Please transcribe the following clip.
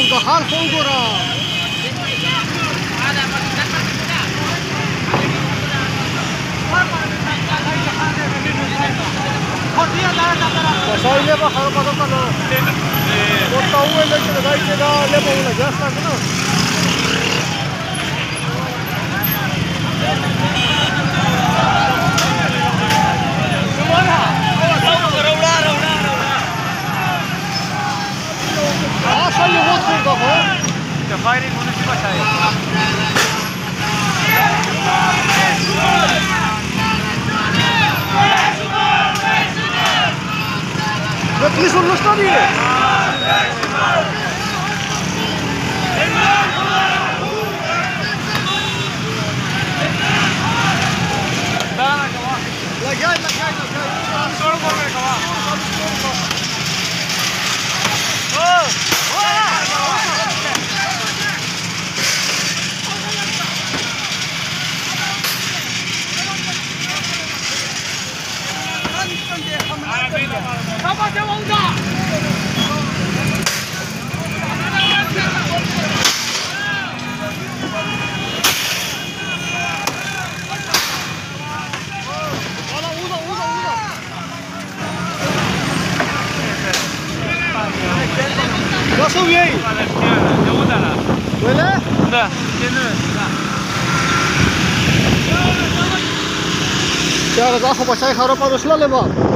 Zahar Folgora. कसैले पो खानु पर्छ त म त उहिले गाइसेर लेपाउनुलाई ग्यास लाग्दैन असैले बहुत कुर्दा हो त्यो फायरिङ हुनु चाहिँ बसायो Let's listen to the story. Gasou e aí? Böyle? Da. Сейчас захо башай хара парушла леба.